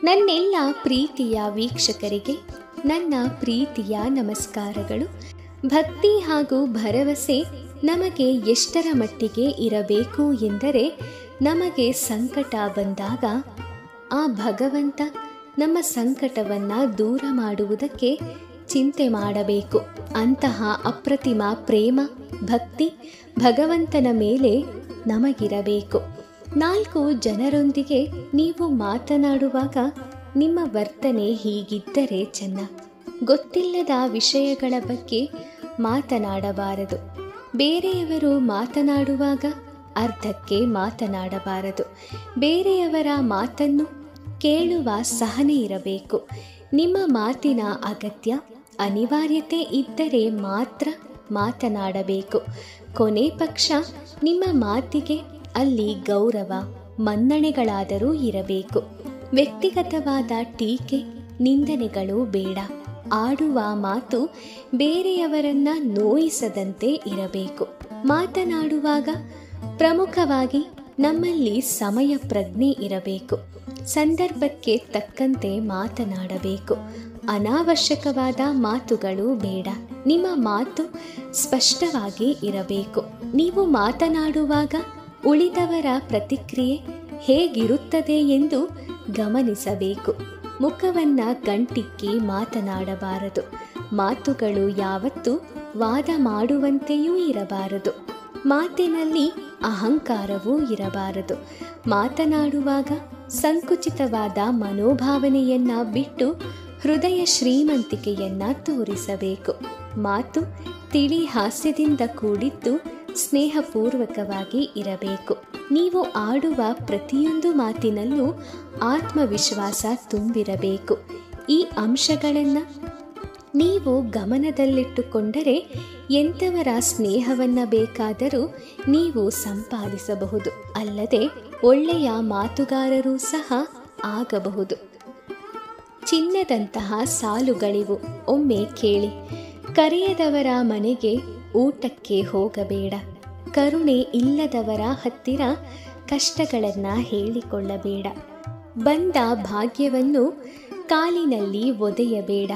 ನನ್ನೆಲ್ಲ ಪ್ರೀತಿಯ ವೀಕ್ಷಕರಿಗೆ ನನ್ನ ಪ್ರೀತಿಯ ನಮಸ್ಕಾರಗಳು. ಭಕ್ತಿ ಹಾಗೂ ಭರವಸೆ ನಮಗೆ ಎಷ್ಟರ ಮಟ್ಟಿಗೆ ಇರಬೇಕು ಎಂದರೆ, ನಮಗೆ ಸಂಕಟ ಬಂದಾಗ ಆ ಭಗವಂತ ನಮ್ಮ ಸಂಕಟವನ್ನು ದೂರ ಮಾಡುವುದಕ್ಕೆ ಚಿಂತೆ ಮಾಡಬೇಕು. ಅಂತಹ ಅಪ್ರತಿಮ ಪ್ರೇಮ ಭಕ್ತಿ ಭಗವಂತನ ಮೇಲೆ ನಮಗಿರಬೇಕು. 4 ಜನರೊಂದಿಗೆ ನೀವು ಮಾತನಾಡುವಾಗ ನಿಮ್ಮ ವರ್ತನೆ ಹೀಗಿದ್ದರೆ ಚೆನ್ನ. ಗೊತ್ತಿಲ್ಲದ ವಿಷಯಗಳ ಬಗ್ಗೆ ಮಾತನಾಡಬಾರದು. ಬೇರೆಯವರು ಮಾತನಾಡುವಾಗ ಅರ್ಧಕ್ಕೆ ಮಾತನಾಡಬಾರದು. ಬೇರೆಯವರ ಮಾತನ್ನು ಕೇಳುವ ಸಹನೆ ಇರಬೇಕು. ನಿಮ್ಮ ಮಾತಿನ ಅಗತ್ಯ ಅನಿವಾರ್ಯತೆ ಇದ್ದರೆ ಮಾತ್ರ ಮಾತನಾಡಬೇಕು. ಕೊನೆ ಪಕ್ಷ ನಿಮ್ಮ ಮಾತಿಗೆ ಅಲ್ಲಿ ಗೌರವ ಮನ್ನಣೆಗಳಾದರೂ ಇರಬೇಕು. ವ್ಯಕ್ತಿಗತವಾದ ಟೀಕೆ ನಿಂದನೆಗಳು ಬೇಡ. ಆಡುವ ಮಾತು ಬೇರೆಯವರನ್ನ ನೋಯಿಸದಂತೆ ಇರಬೇಕು. ಮಾತನಾಡುವಾಗ ಪ್ರಮುಖವಾಗಿ ನಮ್ಮಲ್ಲಿ ಸಮಯ ಪ್ರಜ್ಞೆ ಇರಬೇಕು. ಸಂದರ್ಭಕ್ಕೆ ತಕ್ಕಂತೆ ಮಾತನಾಡಬೇಕು. ಅನಾವಶ್ಯಕವಾದ ಮಾತುಗಳು ಬೇಡ. ನಿಮ್ಮ ಮಾತು ಸ್ಪಷ್ಟವಾಗಿ ಇರಬೇಕು. ನೀವು ಮಾತನಾಡುವಾಗ ಉಳಿದವರ ಪ್ರತಿಕ್ರಿಯೆ ಹೇಗಿರುತ್ತದೆ ಎಂದು ಗಮನಿಸಬೇಕು. ಮುಖವನ್ನು ಗಂಟಿಕ್ಕಿ ಮಾತನಾಡಬಾರದು. ಮಾತುಗಳು ಯಾವತ್ತೂ ವಾದ ಮಾಡುವಂತೆಯೂ ಇರಬಾರದು. ಮಾತಿನಲ್ಲಿ ಅಹಂಕಾರವೂ ಇರಬಾರದು. ಮಾತನಾಡುವಾಗ ಸಂಕುಚಿತವಾದ ಮನೋಭಾವನೆಯನ್ನ ಬಿಟ್ಟು ಹೃದಯ ಶ್ರೀಮಂತಿಕೆಯನ್ನ ತೋರಿಸಬೇಕು. ಮಾತು ತಿಳಿ ಹಾಸ್ಯದಿಂದ ಕೂಡಿದ್ದು ಸ್ನೇಹಪೂರ್ವಕವಾಗಿ ಇರಬೇಕು. ನೀವು ಆಡುವ ಪ್ರತಿಯೊಂದು ಮಾತಿನಲ್ಲೂ ಆತ್ಮವಿಶ್ವಾಸ ತುಂಬಿರಬೇಕು. ಈ ಅಂಶಗಳನ್ನು ನೀವು ಗಮನದಲ್ಲಿಟ್ಟುಕೊಂಡರೆ ಎಂಥವರ ಸ್ನೇಹವನ್ನು ಬೇಕಾದರೂ ನೀವು ಸಂಪಾದಿಸಬಹುದು. ಅಲ್ಲದೆ ಒಳ್ಳೆಯ ಮಾತುಗಾರರೂ ಸಹ ಆಗಬಹುದು. ಚಿನ್ನದಂತಹ ಸಾಲುಗಳಿವು, ಒಮ್ಮೆ ಕೇಳಿ. ಕರೆಯದವರ ಮನೆಗೆ ಊಟಕ್ಕೆ ಹೋಗಬೇಡ. ಕರುಣೆ ಇಲ್ಲದವರ ಹತ್ತಿರ ಕಷ್ಟಗಳನ್ನು ಹೇಳಿಕೊಳ್ಳಬೇಡ. ಬಂದ ಭಾಗ್ಯವನ್ನು ಕಾಲಿನಲ್ಲಿ ಒದೆಯಬೇಡ.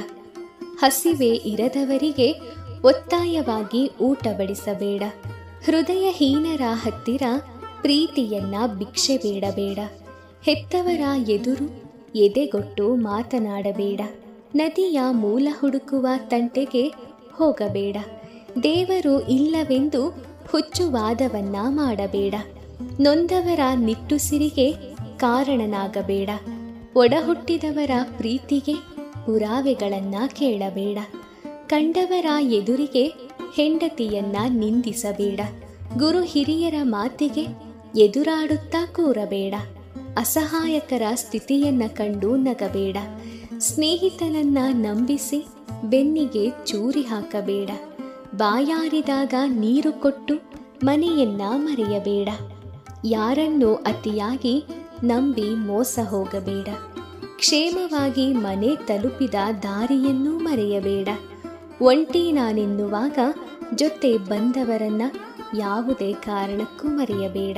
ಹಸಿವೆ ಇರದವರಿಗೆ ಒತ್ತಾಯವಾಗಿ ಊಟ ಬಡಿಸಬೇಡ. ಹೃದಯಹೀನರ ಹತ್ತಿರ ಪ್ರೀತಿಯನ್ನ ಭಿಕ್ಷೆ ಬೇಡಬೇಡ. ಹೆತ್ತವರ ಎದುರು ಎದೆಗೊಟ್ಟು ಮಾತನಾಡಬೇಡ. ನದಿಯ ಮೂಲ ಹುಡುಕುವ ತಂಟೆಗೆ ಹೋಗಬೇಡ. ದೇವರು ಇಲ್ಲವೆಂದು ಹುಚ್ಚುವಾದವನ್ನ ಮಾಡಬೇಡ. ನೊಂದವರ ನಿಟ್ಟುಸಿರಿಗೆ ಕಾರಣನಾಗಬೇಡ. ಒಡಹುಟ್ಟಿದವರ ಪ್ರೀತಿಗೆ ಪುರಾವೆಗಳನ್ನ ಕೇಳಬೇಡ. ಕಂಡವರ ಎದುರಿಗೆ ಹೆಂಡತಿಯನ್ನ ನಿಂದಿಸಬೇಡ. ಗುರು ಹಿರಿಯರ ಮಾತಿಗೆ ಎದುರಾಡುತ್ತಾ ಕೂರಬೇಡ. ಅಸಹಾಯಕರ ಸ್ಥಿತಿಯನ್ನ ಕಂಡು ನಗಬೇಡ. ಸ್ನೇಹಿತನನ್ನ ನಂಬಿಸಿ ಬೆನ್ನಿಗೆ ಚೂರಿ ಹಾಕಬೇಡ. ಬಾಯಾರಿದಾಗ ನೀರು ಕೊಟ್ಟು ಮನೆಯನ್ನ ಮರೆಯಬೇಡ. ಯಾರನ್ನೂ ಅತಿಯಾಗಿ ನಂಬಿ ಮೋಸ ಹೋಗಬೇಡ. ಕ್ಷೇಮವಾಗಿ ಮನೆ ತಲುಪಿದ ದಾರಿಯನ್ನೂ ಮರೆಯಬೇಡ. ಒಂಟಿ ನಾನೆನ್ನುವಾಗ ಜೊತೆ ಬಂದವರನ್ನ ಯಾವುದೇ ಕಾರಣಕ್ಕೂ ಮರೆಯಬೇಡ.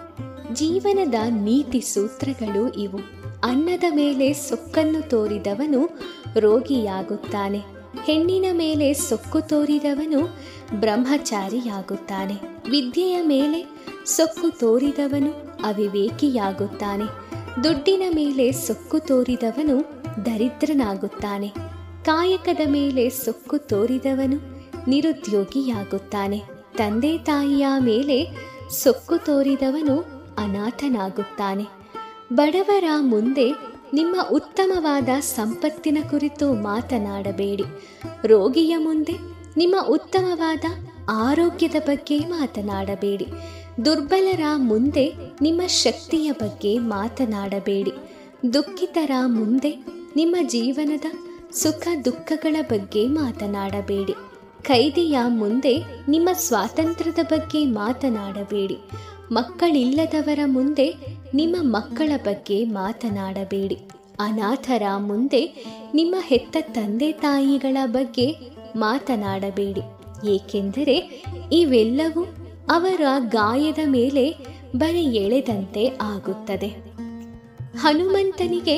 ಜೀವನದ ನೀತಿ ಸೂತ್ರಗಳು ಇವು. ಅನ್ನದ ಮೇಲೆ ಸೊಕ್ಕನ್ನು ತೋರಿದವನು ರೋಗಿಯಾಗುತ್ತಾನೆ. ಹೆಣ್ಣಿನ ಮೇಲೆ ಸೊಕ್ಕು ತೋರಿದವನು ಬ್ರಹ್ಮಚಾರಿಯಾಗುತ್ತಾನೆ. ವಿದ್ಯೆಯ ಮೇಲೆ ಸೊಕ್ಕು ತೋರಿದವನು ಅವಿವೇಕಿಯಾಗುತ್ತಾನೆ. ದುಡ್ಡಿನ ಮೇಲೆ ಸೊಕ್ಕು ತೋರಿದವನು ದರಿದ್ರನಾಗುತ್ತಾನೆ. ಕಾಯಕದ ಮೇಲೆ ಸೊಕ್ಕು ತೋರಿದವನು ನಿರುದ್ಯೋಗಿಯಾಗುತ್ತಾನೆ. ತಂದೆ ತಾಯಿಯ ಮೇಲೆ ಸೊಕ್ಕು ತೋರಿದವನು ಅನಾಥನಾಗುತ್ತಾನೆ. ಬಡವರ ಮುಂದೆ ನಿಮ್ಮ ಉತ್ತಮವಾದ ಸಂಪತ್ತಿನ ಕುರಿತು ಮಾತನಾಡಬೇಡಿ. ರೋಗಿಯ ಮುಂದೆ ನಿಮ್ಮ ಉತ್ತಮವಾದ ಆರೋಗ್ಯದ ಬಗ್ಗೆ ಮಾತನಾಡಬೇಡಿ. ದುರ್ಬಲರ ಮುಂದೆ ನಿಮ್ಮ ಶಕ್ತಿಯ ಬಗ್ಗೆ ಮಾತನಾಡಬೇಡಿ. ದುಃಖಿತರ ಮುಂದೆ ನಿಮ್ಮ ಜೀವನದ ಸುಖ ದುಃಖಗಳ ಬಗ್ಗೆ ಮಾತನಾಡಬೇಡಿ. ಖೈದಿಯ ಮುಂದೆ ನಿಮ್ಮ ಸ್ವಾತಂತ್ರ್ಯದ ಬಗ್ಗೆ ಮಾತನಾಡಬೇಡಿ. ಮಕ್ಕಳಿಲ್ಲದವರ ಮುಂದೆ ನಿಮ್ಮ ಮಕ್ಕಳ ಬಗ್ಗೆ ಮಾತನಾಡಬೇಡಿ. ಅನಾಥರ ಮುಂದೆ ನಿಮ್ಮ ಹೆತ್ತ ತಂದೆ ತಾಯಿಗಳ ಬಗ್ಗೆ ಮಾತನಾಡಬೇಡಿ. ಏಕೆಂದರೆ ಇವೆಲ್ಲವೂ ಅವರ ಗಾಯದ ಮೇಲೆ ಬರೆ ಎಳೆದಂತೆ ಆಗುತ್ತದೆ. ಹನುಮಂತನಿಗೆ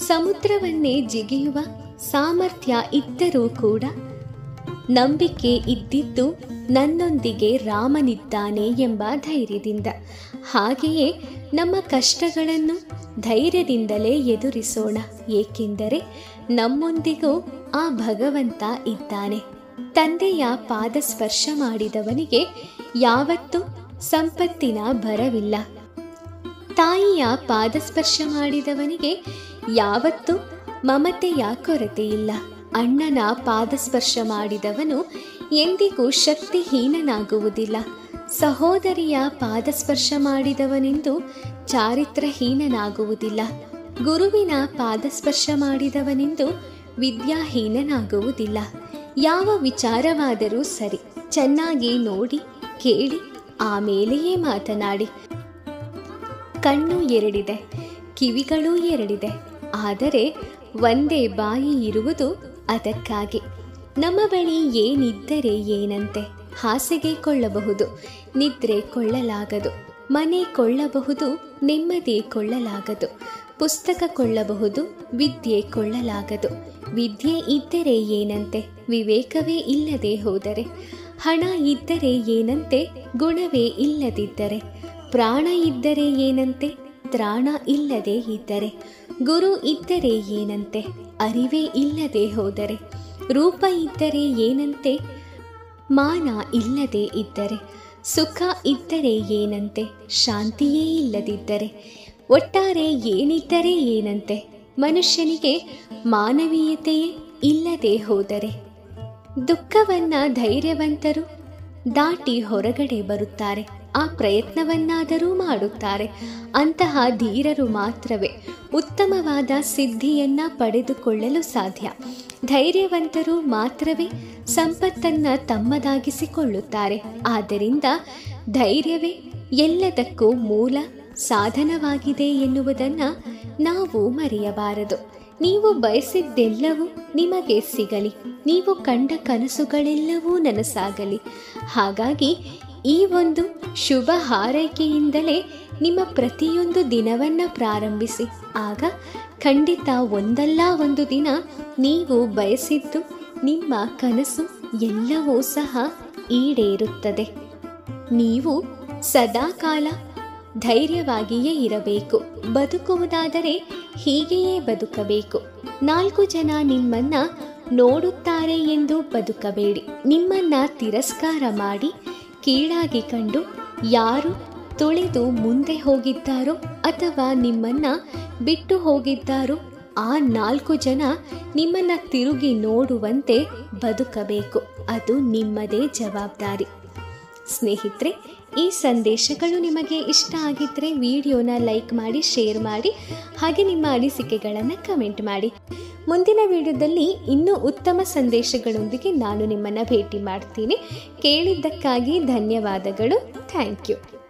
ಸಮುದ್ರವನ್ನೇ ಜಿಗಿಯುವ ಸಾಮರ್ಥ್ಯ ಇದ್ದರೂ ಕೂಡ ನಂಬಿಕೆ ಇದ್ದಿದ್ದು ನನ್ನೊಂದಿಗೆ ರಾಮನಿದ್ದಾನೆ ಎಂಬ ಧೈರ್ಯದಿಂದ. ಹಾಗೆಯೇ ನಮ್ಮ ಕಷ್ಟಗಳನ್ನು ಧೈರ್ಯದಿಂದಲೇ ಎದುರಿಸೋಣ, ಏಕೆಂದರೆ ನಮ್ಮೊಂದಿಗೂ ಆ ಭಗವಂತ ಇದ್ದಾನೆ. ತಂದೆಯ ಪಾದ ಸ್ಪರ್ಶ ಮಾಡಿದವನಿಗೆ ಯಾವತ್ತೂ ಸಂಪತ್ತಿನ ಭರವಿಲ್ಲ. ತಾಯಿಯ ಪಾದ ಸ್ಪರ್ಶ ಮಾಡಿದವನಿಗೆ ಯಾವತ್ತೂ ಮಮತೆಯ ಕೊರತೆಯಿಲ್ಲ. ಅಣ್ಣನ ಪಾದ ಸ್ಪರ್ಶ ಮಾಡಿದವನು ಎಂದಿಗೂ ಶಕ್ತಿಹೀನನಾಗುವುದಿಲ್ಲ. ಸಹೋದರಿಯ ಪಾದ ಸ್ಪರ್ಶ ಮಾಡಿದವನೆಂದು ಚಾರಿತ್ರಹೀನನಾಗುವುದಿಲ್ಲ. ಗುರುವಿನ ಪಾದ ಸ್ಪರ್ಶ ಮಾಡಿದವನೆಂದು ವಿದ್ಯಾಹೀನನಾಗುವುದಿಲ್ಲ. ಯಾವ ವಿಚಾರವಾದರೂ ಸರಿ, ಚೆನ್ನಾಗಿ ನೋಡಿ ಕೇಳಿ ಆಮೇಲೆಯೇ ಮಾತನಾಡಿ. ಕಣ್ಣು ಎರಡಿದೆ, ಕಿವಿಗಳೂ ಎರಡಿದೆ, ಆದರೆ ಒಂದೇ ಬಾಯಿ ಇರುವುದು ಅದಕ್ಕಾಗಿ. ನಮ್ಮ ಬಳಿ ಏನಿದ್ದರೆ ಏನಂತೆ, ಹಾಸಿಗೆ ಕೊಳ್ಳಬಹುದು, ನಿದ್ರೆ ಕೊಳ್ಳಲಾಗದು. ಮನೆ ಕೊಳ್ಳಬಹುದು, ನೆಮ್ಮದಿ ಕೊಳ್ಳಲಾಗದು. ಪುಸ್ತಕ ಕೊಳ್ಳಬಹುದು, ವಿದ್ಯೆ ಕೊಳ್ಳಲಾಗದು. ವಿದ್ಯೆ ಇದ್ದರೆ ಏನಂತೆ, ವಿವೇಕವೇ ಇಲ್ಲದೆ ಹೋದರೆ. ಹಣ ಇದ್ದರೆ ಏನಂತೆ, ಗುಣವೇ ಇಲ್ಲದಿದ್ದರೆ. ಪ್ರಾಣ ಇದ್ದರೆ ಏನಂತೆ, ತ್ರಾಣ ಇಲ್ಲದೆ ಇದ್ದರೆ. ಗುರು ಇದ್ದರೆ ಏನಂತೆ, ಅರಿವೇ ಇಲ್ಲದೆ ಹೋದರೆ. ರೂಪ ಇದ್ದರೆ ಏನಂತೆ, ಮಾನ ಇಲ್ಲದೆ ಇದ್ದರೆ. ಸುಖ ಇದ್ದರೆ ಏನಂತೆ, ಶಾಂತಿಯೇ ಇಲ್ಲದಿದ್ದರೆ. ಒಟ್ಟಾರೆ ಏನಿದ್ದರೆ ಏನಂತೆ, ಮನುಷ್ಯನಿಗೆ ಮಾನವೀಯತೆಯೇ ಇಲ್ಲದೆ ಹೋದರೆ. ದುಃಖವನ್ನ ಧೈರ್ಯವಂತರು ದಾಟಿ ಹೊರಗಡೆ ಬರುತ್ತಾರೆ. ಆ ಪ್ರಯತ್ನವನ್ನಾದರೂ ಮಾಡುತ್ತಾರೆ. ಅಂತಹ ಧೀರರು ಮಾತ್ರವೇ ಉತ್ತಮವಾದ ಸಿದ್ಧಿಯನ್ನ ಪಡೆದುಕೊಳ್ಳಲು ಸಾಧ್ಯ. ಧೈರ್ಯವಂತರು ಮಾತ್ರವೇ ಸಂಪತ್ತನ್ನು ತಮ್ಮದಾಗಿಸಿಕೊಳ್ಳುತ್ತಾರೆ. ಆದ್ದರಿಂದ ಧೈರ್ಯವೇ ಎಲ್ಲದಕ್ಕೂ ಮೂಲ ಸಾಧನವಾಗಿದೆ ಎನ್ನುವುದನ್ನು ನಾವು ಮರೆಯಬಾರದು. ನೀವು ಬಯಸಿದ್ದೆಲ್ಲವೂ ನಿಮಗೆ ಸಿಗಲಿ, ನೀವು ಕಂಡ ಕನಸುಗಳೆಲ್ಲವೂ ನನಸಾಗಲಿ. ಹಾಗಾಗಿ ಈ ಒಂದು ಶುಭ ಹಾರೈಕೆಯಿಂದಲೇ ನಿಮ್ಮ ಪ್ರತಿಯೊಂದು ದಿನವನ್ನು ಪ್ರಾರಂಭಿಸಿ. ಆಗ ಖಂಡಿತ ಒಂದಲ್ಲ ಒಂದು ದಿನ ನೀವು ಬಯಸಿದ್ದು, ನಿಮ್ಮ ಕನಸು ಎಲ್ಲವೂ ಸಹ ಈಡೇರುತ್ತದೆ. ನೀವು ಸದಾಕಾಲ ಧೈರ್ಯವಾಗಿಯೇ ಇರಬೇಕು. ಬದುಕುವುದಾದರೆ ಹೀಗೆಯೇ ಬದುಕಬೇಕು. 4 ಜನ ನಿಮ್ಮನ್ನ ನೋಡುತ್ತಾರೆ ಎಂದು ಬದುಕಬೇಡಿ. ನಿಮ್ಮನ್ನ ತಿರಸ್ಕಾರ ಮಾಡಿ ಕೀಳಾಗಿ ಕಂಡು ಯಾರು ತುಳಿದು ಮುಂದೆ ಹೋಗಿದ್ದಾರೋ ಅಥವಾ ನಿಮ್ಮನ್ನ ಬಿಟ್ಟು ಹೋಗಿದ್ದಾರೋ ಆ 4 ಜನ ನಿಮ್ಮನ್ನ ತಿರುಗಿ ನೋಡುವಂತೆ ಬದುಕಬೇಕು. ಅದು ನಿಮ್ಮದೇ ಜವಾಬ್ದಾರಿ. ಸ್ನೇಹಿತರೆ, ಈ ಸಂದೇಶಗಳು ನಿಮಗೆ ಇಷ್ಟ ಆಗಿದ್ದರೆ ವಿಡಿಯೋನ ಲೈಕ್ ಮಾಡಿ, ಶೇರ್ ಮಾಡಿ, ಹಾಗೆ ನಿಮ್ಮ ಅನಿಸಿಕೆಗಳನ್ನು ಕಮೆಂಟ್ ಮಾಡಿ. ಮುಂದಿನ ವಿಡಿಯೋದಲ್ಲಿ ಇನ್ನೂ ಉತ್ತಮ ಸಂದೇಶಗಳೊಂದಿಗೆ ನಾನು ನಿಮ್ಮನ್ನು ಭೇಟಿ ಮಾಡ್ತೀನಿ. ಕೇಳಿದ್ದಕ್ಕಾಗಿ ಧನ್ಯವಾದಗಳು. Thank you.